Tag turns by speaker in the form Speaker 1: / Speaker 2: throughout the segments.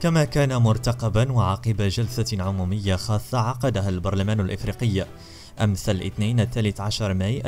Speaker 1: كما كان مرتقبا وعقب جلسة عمومية خاصة عقدها البرلمان الإفريقي أمس الاثنين 13 ماي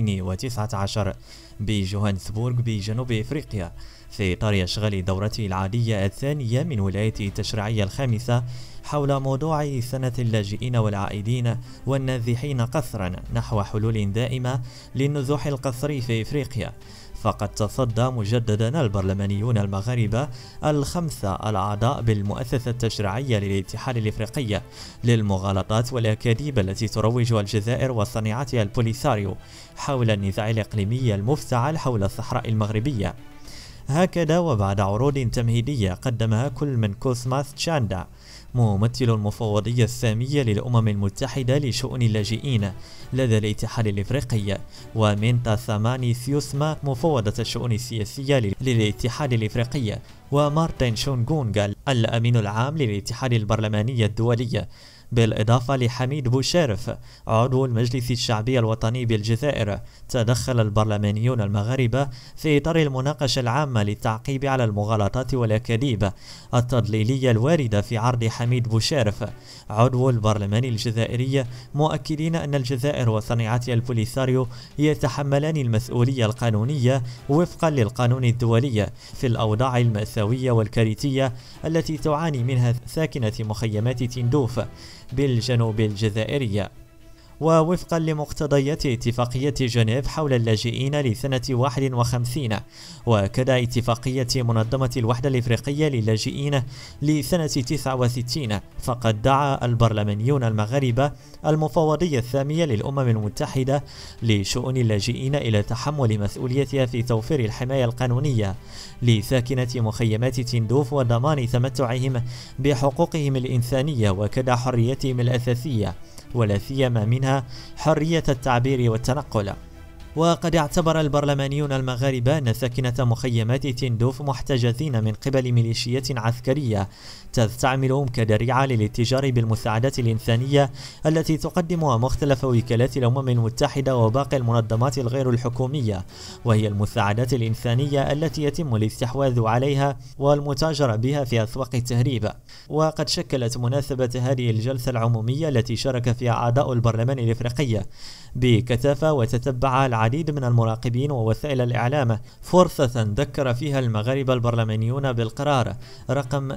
Speaker 1: 2019 بجوهانسبورغ بجنوب إفريقيا في إطار إشغال دورته العادية الثانية من ولاية التشريعية الخامسة حول موضوع سنة اللاجئين والعائدين والنازحين قسرا نحو حلول دائمة للنزوح القسري في إفريقيا. فقد تصدى مجددا البرلمانيون المغاربة الخمسة الأعضاء بالمؤسسة التشريعية للاتحاد الإفريقي للمغالطات والأكاذيب التي تروجها الجزائر وصنيعتها البوليساريو حول النزاع الإقليمي المفتعل حول الصحراء المغربية. هكذا وبعد عروض تمهيدية قدمها كل من كوسماس تشاندا ممثل المفوضية السامية للأمم المتحدة لشؤون اللاجئين لدى الاتحاد الإفريقي، ومنتا ساماني سيوسما مفوضة الشؤون السياسية للاتحاد الإفريقي، ومارتن شونغونغ الأمين العام للاتحاد البرلماني الدولي، بالإضافة لحميد بوشيرف عضو المجلس الشعبي الوطني بالجزائر. تدخل البرلمانيون المغاربة في إطار المناقشة العامة للتعقيب على المغالطات والأكاذيب التضليلية الواردة في عرض حميد بوشيرف عضو البرلمان الجزائري، مؤكدين أن الجزائر وصنيعتها البوليساريو يتحملان المسؤولية القانونية وفقا للقانون الدولي في الأوضاع المأساوية والكارثية التي تعاني منها ساكنة مخيمات تندوف بالجنوب الجزائري. ووفقا لمقتضيات اتفاقية جنيف حول اللاجئين لسنة 51 وكذا اتفاقية منظمة الوحدة الإفريقية للاجئين لسنة 69، فقد دعا البرلمانيون المغاربة المفوضية السامية للأمم المتحدة لشؤون اللاجئين إلى تحمل مسؤوليتها في توفير الحماية القانونية لساكنة مخيمات تندوف وضمان تمتعهم بحقوقهم الإنسانية وكذا حريتهم الأساسية، ولا سيما منها حرية التعبير والتنقل. وقد اعتبر البرلمانيون المغاربة أن ساكنة مخيمات تندوف محتجزين من قبل ميليشيات عسكرية تستعملهم كذريعة للاتجار بالمساعدات الإنسانية التي تقدمها مختلف وكالات الأمم المتحدة وباقي المنظمات الغير الحكومية، وهي المساعدات الإنسانية التي يتم الاستحواذ عليها والمتاجرة بها في أسواق التهريب. وقد شكلت مناسبة هذه الجلسة العمومية التي شارك فيها أعضاء البرلمان الإفريقي بكثافة وتتبعها العديد من المراقبين ووسائل الإعلام فرصة ذكر فيها المغاربة البرلمانيون بالقرار رقم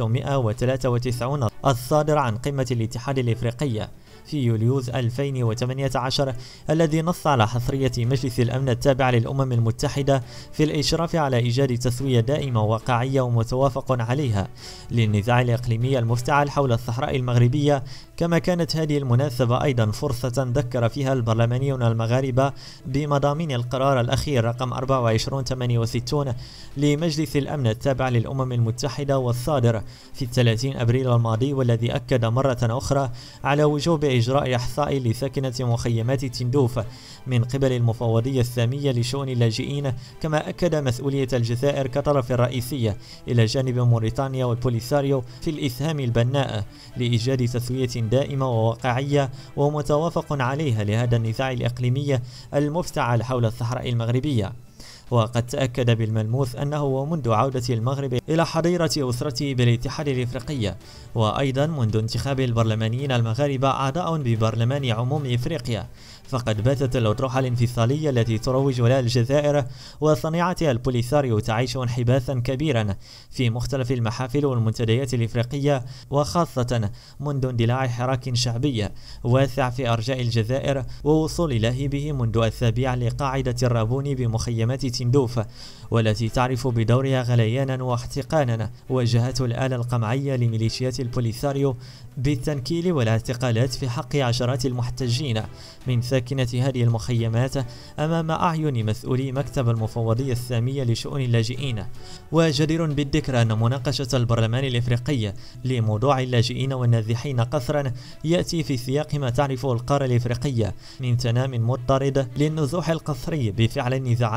Speaker 1: 693 الصادر عن قمة الاتحاد الإفريقي في يوليوز 2018 الذي نص على حصرية مجلس الأمن التابع للأمم المتحدة في الإشراف على إيجاد تسوية دائمة واقعية ومتوافق عليها للنزاع الإقليمي المفتعل حول الصحراء المغربية. كما كانت هذه المناسبة أيضا فرصة ذكر فيها البرلمانيون المغاربة بمضامين القرار الأخير رقم 2468 لمجلس الأمن التابع للأمم المتحدة والصادر في 30 أبريل الماضي، والذي أكد مرة أخرى على وجوب إجراء إحصاء لساكنة مخيمات تندوف من قبل المفوضية السامية لشؤون اللاجئين. كما أكد مسؤولية الجزائر كطرف رئيسي إلى جانب موريتانيا والبوليساريو في الإسهام البناء لإيجاد تسوية دائمة وواقعية ومتوافق عليها لهذا النزاع الإقليمي المفتعل حول الصحراء المغربية. وقد تأكد بالملموس أنه ومنذ عودة المغرب إلى حظيرة أسرته بالاتحاد الإفريقي، وأيضا منذ انتخاب البرلمانيين المغاربة أعضاء ببرلمان عموم إفريقيا، فقد باتت الأطروحة الانفصالية التي تروج لها الجزائر وصنيعتها البوليساريو تعيش انحباسا كبيرا في مختلف المحافل والمنتديات الإفريقية، وخاصة منذ اندلاع حراك شعبي واسع في أرجاء الجزائر ووصول لاهبه منذ أسابيع لقاعدة الرابون بمخيمات تندوف، والتي تعرف بدورها غليانا واحتقانا وجهته الآلة القمعية لميليشيات البوليساريو بالتنكيل والاعتقالات في حق عشرات المحتجين من ساكنة هذه المخيمات أمام أعين مسؤولي مكتب المفوضية السامية لشؤون اللاجئين. وجدير بالذكر أن مناقشة البرلمان الإفريقي لموضوع اللاجئين والنازحين قسرا يأتي في سياق ما تعرفه القارة الإفريقية من تنام مضطرد للنزوح القسري بفعل النزاعات المستمرة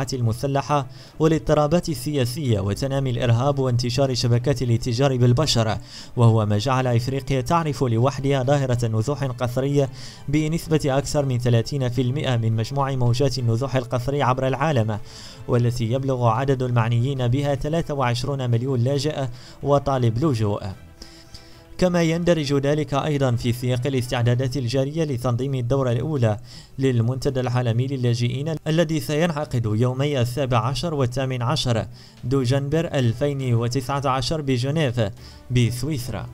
Speaker 1: المسلحة والاضطرابات السياسية وتنامي الإرهاب وانتشار شبكات الاتجار بالبشر، وهو ما جعل إفريقيا تعرف لوحدها ظاهرة نزوح قسرية بنسبة أكثر من 30% من مجموع موجات النزوح القسري عبر العالم، والتي يبلغ عدد المعنيين بها 23 مليون لاجئ وطالب لجوء. كما يندرج ذلك أيضا في سياق الاستعدادات الجارية لتنظيم الدورة الأولى للمنتدى العالمي للاجئين الذي سينعقد يومي 17 و18 دجنبر 2019 بجنيف بسويسرا.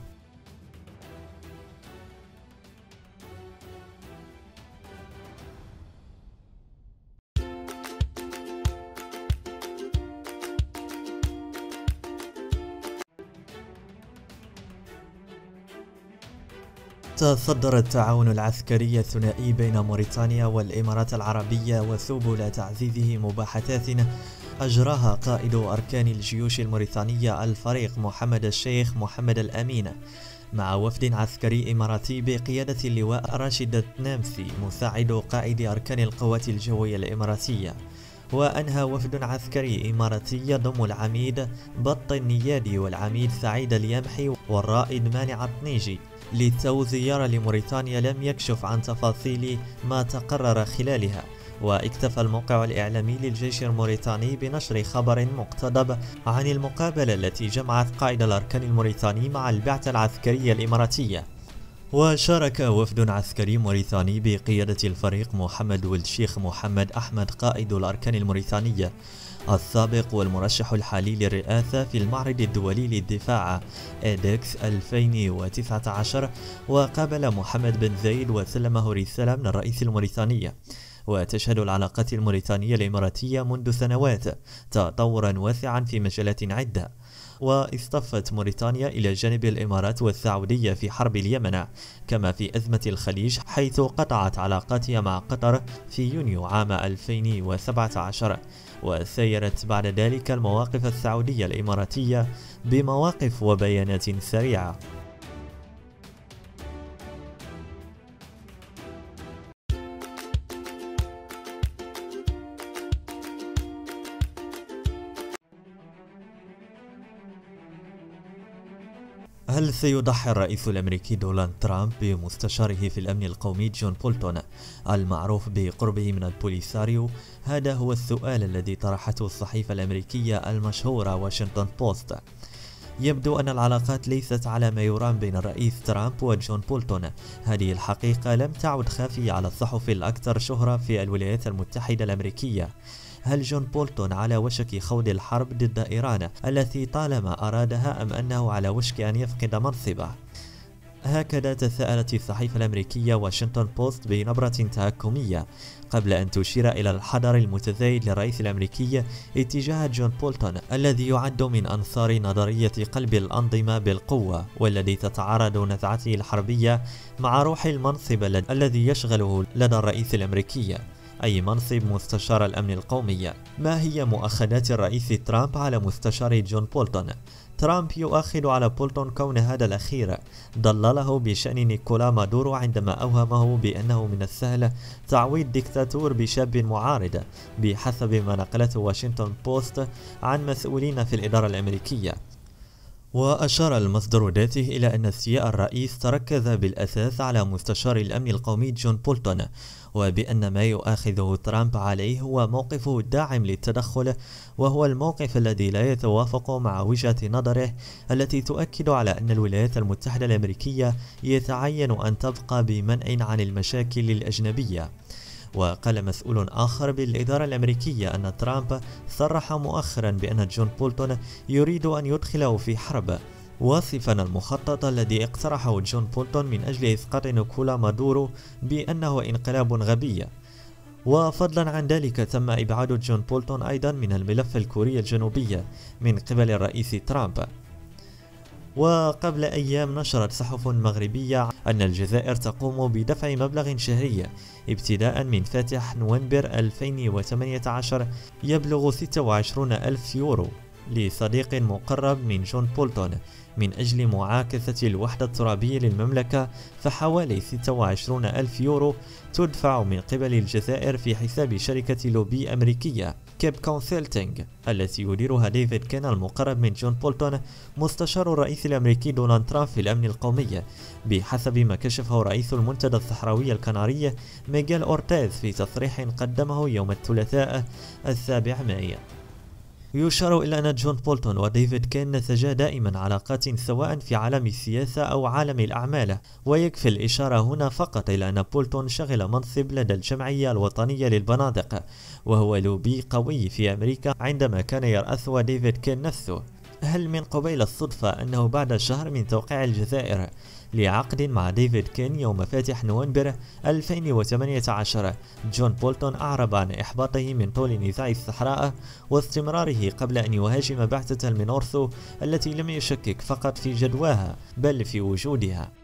Speaker 1: تصدر التعاون العسكري الثنائي بين موريتانيا والإمارات العربية وسبل تعزيزه مباحثات أجراها قائد أركان الجيوش الموريتانية الفريق محمد الشيخ محمد الأمين مع وفد عسكري إماراتي بقيادة اللواء راشد التنامسي مساعد قائد أركان القوات الجوية الإماراتية. وأنهى وفد عسكري إماراتي يضم العميد بط النيادي والعميد سعيد اليمحي والرائد مانع الطنيجي للتو زيارة لموريتانيا لم يكشف عن تفاصيل ما تقرر خلالها. واكتفى الموقع الإعلامي للجيش الموريتاني بنشر خبر مقتضب عن المقابلة التي جمعت قائد الأركان الموريتاني مع البعثة العسكرية الإماراتية. وشارك وفد عسكري موريتاني بقيادة الفريق محمد ولد شيخ محمد أحمد قائد الأركان الموريتانية السابق والمرشح الحالي للرئاسة في المعرض الدولي للدفاع إيدكس 2019، وقابل محمد بن زايد وسلمه رسالة من الرئيس الموريتاني. وتشهد العلاقات الموريتانية الإماراتية منذ سنوات تطورا واسعا في مجالات عدة، واصطفت موريتانيا إلى جانب الإمارات والسعودية في حرب اليمن، كما في أزمة الخليج حيث قطعت علاقاتها مع قطر في يونيو عام 2017. وسيرت بعد ذلك المواقف السعودية الإماراتية بمواقف وبيانات سريعة. هل سيضحي الرئيس الأمريكي دونالد ترامب بمستشاره في الأمن القومي جون بولتون المعروف بقربه من البوليساريو؟ هذا هو السؤال الذي طرحته الصحيفة الأمريكية المشهورة واشنطن بوست. يبدو أن العلاقات ليست على ما يرام بين الرئيس ترامب وجون بولتون. هذه الحقيقة لم تعد خافية على الصحف الأكثر شهرة في الولايات المتحدة الأمريكية. هل جون بولتون على وشك خوض الحرب ضد إيران التي طالما أرادها، أم أنه على وشك أن يفقد منصبه؟ هكذا تساءلت الصحيفة الأمريكية واشنطن بوست بنبرة تهكمية، قبل أن تشير إلى الحذر المتزايد للرئيس الأمريكي اتجاه جون بولتون الذي يعد من أنصار نظرية قلب الأنظمة بالقوة، والذي تتعارض نزعته الحربية مع روح المنصب الذي يشغله لدى الرئيس الأمريكي، أي منصب مستشار الأمن القومي. ما هي مؤاخذات الرئيس ترامب على مستشار جون بولتون؟ ترامب يؤخذ على بولتون كون هذا الأخير ضلله بشأن نيكولا مادورو عندما أوهمه بأنه من السهل تعويض ديكتاتور بشاب معارض، بحسب ما نقلته واشنطن بوست عن مسؤولين في الإدارة الأمريكية. وأشار المصدر ذاته إلى أن استياء الرئيس تركز بالأساس على مستشار الأمن القومي جون بولتون، وبأن ما يؤاخذه ترامب عليه هو موقفه الداعم للتدخل، وهو الموقف الذي لا يتوافق مع وجهة نظره التي تؤكد على أن الولايات المتحدة الأمريكية يتعين أن تبقى بمنع عن المشاكل الأجنبية. وقال مسؤول آخر بالإدارة الأمريكية أن ترامب صرح مؤخرا بأن جون بولتون يريد أن يدخله في حرب، واصفا المخطط الذي اقترحه جون بولتون من أجل إسقاط نيكولا مادورو بأنه انقلاب غبي. وفضلا عن ذلك تم إبعاد جون بولتون أيضا من الملف الكوري الجنوبي من قبل الرئيس ترامب. وقبل أيام نشرت صحف مغربية أن الجزائر تقوم بدفع مبلغ شهري ابتداء من فاتح نوفمبر 2018 يبلغ 26,000 يورو لصديق مقرب من جون بولتون من أجل معاكسة الوحدة الترابية للمملكة، فحوالي 26,000 يورو تدفع من قبل الجزائر في حساب شركة لوبي أمريكية. كيب كونسلتينج التي يديرها ديفيد كين المقرب من جون بولتون مستشار الرئيس الأمريكي دونالد ترامب في الأمن القومي، بحسب ما كشفه رئيس المنتدى الصحراوي الكندي ميغيل أورتيز في تصريح قدمه يوم الثلاثاء 7 مايو. يشار إلى أن جون بولتون وديفيد كين نسجا دائما علاقات سواء في عالم السياسة أو عالم الأعمال، ويكفي الإشارة هنا فقط إلى أن بولتون شغل منصب لدى الجمعية الوطنية للبنادق، وهو لوبي قوي في أمريكا عندما كان يرأسها ديفيد كين نفسه. هل من قبيل الصدفة أنه بعد شهر من توقيع الجزائر لعقد مع ديفيد كين يوم فاتح نوفمبر 2018 جون بولتون أعرب عن إحباطه من طول نزاع الصحراء واستمراره قبل أن يهاجم بعثة المينورسو التي لم يشكك فقط في جدواها بل في وجودها؟